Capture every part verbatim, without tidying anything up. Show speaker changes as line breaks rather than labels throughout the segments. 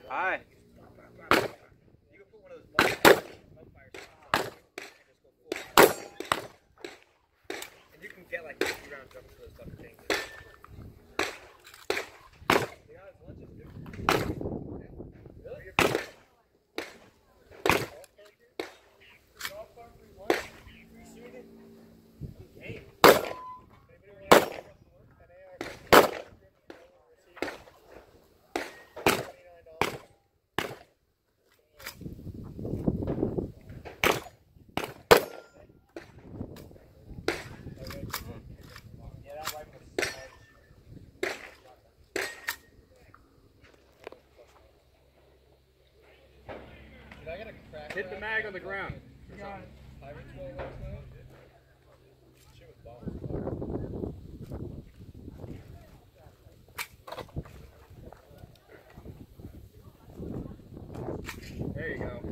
Hi.
You can put one of those mud fire spots on and just go full. And you can get like fifty round drums for those fucking things. They got his lunches, dude. Really? Golf cart for your lunch? You seen it? I'm game. Anybody want to work at A R? twenty-nine dollars. Yeah, that rifle is hard to shoot. Did I get a crack?
Hit the mag on the ground.
You got it. Pirates goal last night? Shit was bomb.
There you go.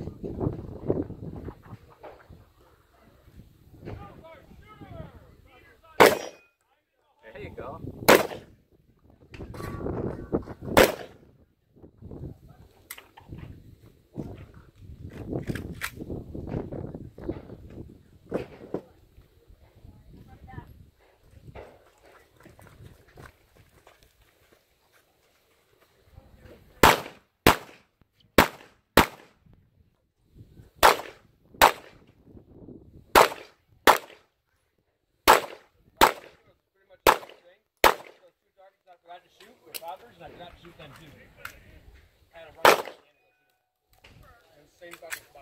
There you go.
I forgot to shoot with poppers, and I forgot to shoot them too. I had a run at the end of the season. And same fucking